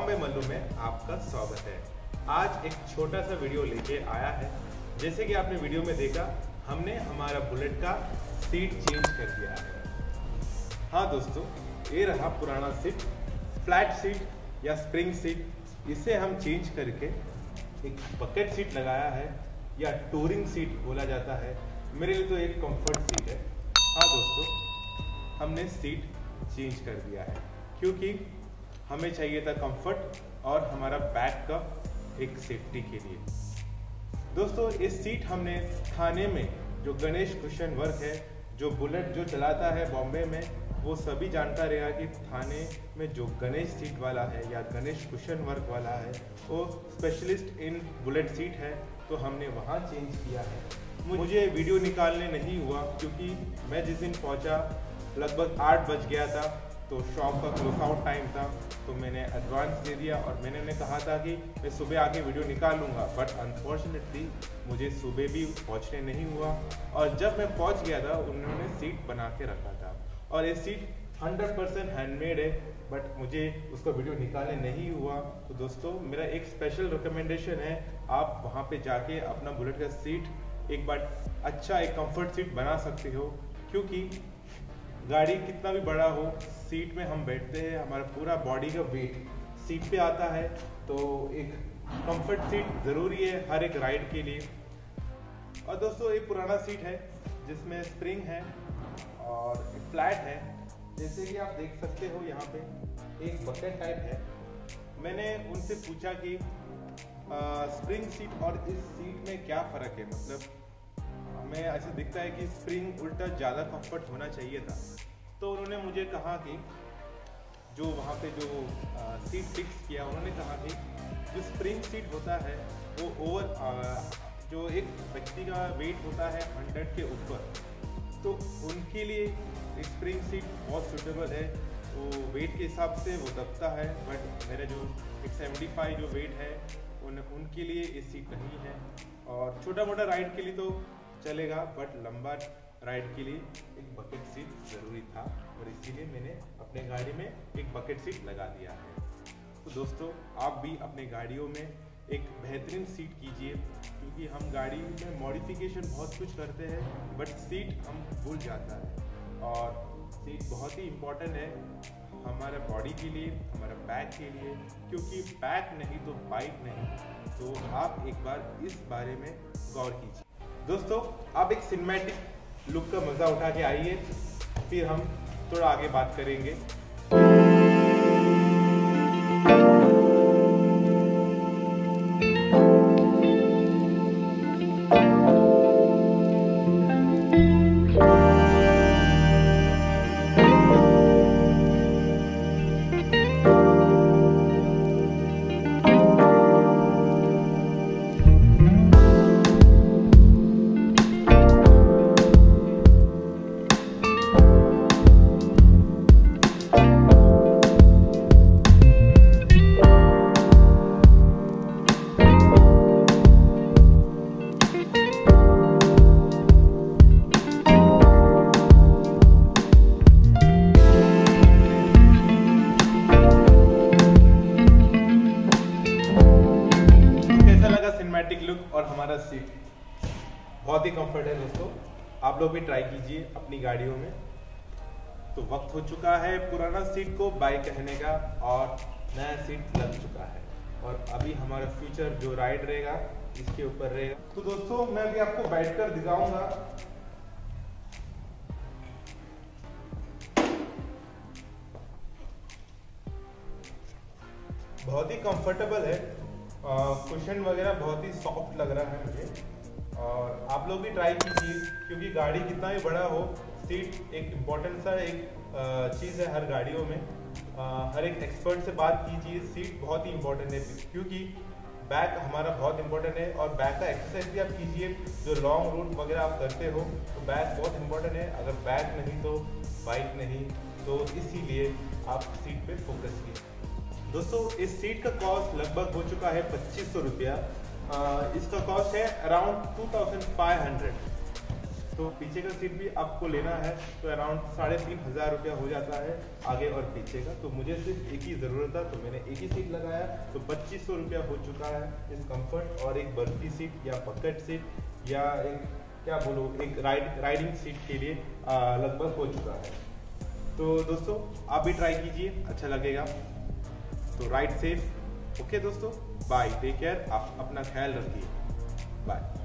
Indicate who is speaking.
Speaker 1: बॉम्बे मल्लू में आपका स्वागत है। आज एक छोटा सा वीडियो लेके आया है। जैसे कि आपने वीडियो में देखा, हमने हमारा बुलेट का सीट चेंज कर दिया है। हाँ दोस्तों, ये रहा पुराना सीट, फ्लैट सीट या स्प्रिंग सीट। इसे हम चेंज करके एक बकेट सीट लगाया है या टूरिंग सीट बोला जाता है। मेरे लिए तो एक कंफर्ट सीट है। हाँ दोस्तों, हमने सीट चेंज कर दिया है क्योंकि हमें चाहिए था कंफर्ट और हमारा बैक का एक सेफ्टी के लिए। दोस्तों, इस सीट हमने थाने में जो गणेश कुशन वर्क है, जो बुलेट जो चलाता है बॉम्बे में, वो सभी जानता रहेगा कि थाने में जो गणेश सीट वाला है या गणेश कुशन वर्क वाला है, वो स्पेशलिस्ट इन बुलेट सीट है। तो हमने वहाँ चेंज किया है। मुझे वीडियो निकालने नहीं हुआ क्योंकि मैं जिस दिन पहुँचा लगभग 8 बज गया था, तो शॉप का क्लोज आउट टाइम था। तो मैंने एडवांस दे दिया और मैंने उन्हें कहा था कि मैं सुबह आके वीडियो निकालूंगा, बट अनफॉर्चुनेटली मुझे सुबह भी पहुंचने नहीं हुआ। और जब मैं पहुंच गया था, उन्होंने सीट बना के रखा था और ये सीट 100% हैंडमेड है, बट मुझे उसका वीडियो निकालने नहीं हुआ। तो दोस्तों, मेरा एक स्पेशल रिकमेंडेशन है, आप वहाँ पे जाके अपना बुलेट का सीट एक बार अच्छा एक कंफर्ट सीट बना सकते हो। क्योंकि गाड़ी कितना भी बड़ा हो, सीट में हम बैठते हैं, हमारा पूरा बॉडी का वेट सीट पे आता है। तो एक कंफर्ट सीट ज़रूरी है हर एक राइड के लिए। और दोस्तों, एक पुराना सीट है जिसमें स्प्रिंग है और फ्लैट है। जैसे कि आप देख सकते हो, यहाँ पे एक बकेट टाइप है। मैंने उनसे पूछा कि स्प्रिंग सीट और इस सीट में क्या फ़र्क है। मतलब हमें ऐसे दिखता है कि स्प्रिंग उल्टा ज़्यादा कंफर्ट होना चाहिए था। तो उन्होंने मुझे कहा कि जो वहाँ पे जो सीट फिक्स किया, उन्होंने कहा कि जो स्प्रिंग सीट होता है वो जो एक व्यक्ति का वेट होता है 100 के ऊपर, तो उनके लिए स्प्रिंग सीट बहुत सूटेबल है। वो वेट के हिसाब से वो दबता है, बट मेरा जो 175 जो वेट है उनके लिए ये सीट नहीं है। और छोटा मोटा राइड के लिए तो चलेगा, बट लंबा राइड के लिए एक बकेट सीट ज़रूरी था और इसीलिए मैंने अपने गाड़ी में एक बकेट सीट लगा दिया है। तो दोस्तों, आप भी अपने गाड़ियों में एक बेहतरीन सीट कीजिए, क्योंकि हम गाड़ी में मॉडिफिकेशन बहुत कुछ करते हैं, बट सीट हम भूल जाता है। और सीट बहुत ही इम्पोर्टेंट है हमारा बॉडी के लिए, हमारा बैक के लिए, क्योंकि बैक नहीं तो बाइक नहीं। तो आप एक बार इस बारे में गौर कीजिए। दोस्तों, आप एक सिनेमैटिक लुक का मज़ा उठा के आइए, फिर हम थोड़ा आगे बात करेंगे। सिनेमैटिक लुक और हमारा सीट बहुत ही कंफर्ट है। दोस्तों, आप लोग भी ट्राई कीजिए अपनी गाड़ियों में। तो वक्त हो चुका है पुराना सीट को बाय कहने का और नया सीट लग चुका है, और अभी हमारा फ्यूचर जो राइड रहेगा इसके ऊपर रहेगा। तो दोस्तों, मैं अभी आपको बैठकर दिखाऊंगा। बहुत ही कंफर्टेबल है, कुशन वगैरह बहुत ही सॉफ्ट लग रहा है मुझे। और आप लोग भी ट्राई कीजिए, क्योंकि गाड़ी कितना भी बड़ा हो, सीट एक इम्पोर्टेंट सा एक चीज़ है हर गाड़ियों में। हर एक एक्सपर्ट से बात कीजिए, सीट बहुत ही इम्पोर्टेंट है, क्योंकि बैक हमारा बहुत इंपॉर्टेंट है। और बैक का एक्सरसाइज भी आप कीजिए, जो लॉन्ग रूट वगैरह आप करते हो, तो बैक बहुत इंपॉर्टेंट है। अगर बैक नहीं तो बाइक नहीं, तो इसीलिए आप सीट पे फोकस कीजिए। दोस्तों, इस सीट का कॉस्ट लगभग हो चुका है 2500 रुपया। इसका कॉस्ट है अराउंड 2500। तो पीछे का सीट भी आपको लेना है तो अराउंड 3,500 रुपया हो जाता है आगे और पीछे का। तो मुझे सिर्फ एक ही ज़रूरत था तो मैंने एक ही सीट लगाया तो 2500 रुपया हो चुका है इस कंफर्ट और एक बर्थी सीट या बकेट सीट या एक क्या बोलो एक राइडिंग सीट के लिए लगभग हो चुका है। तो दोस्तों आप भी ट्राई कीजिए, अच्छा लगेगा। तो राइड सेफ। ओके दोस्तों, बाय, टेक केयर, आप अपना ख्याल रखिए, बाय।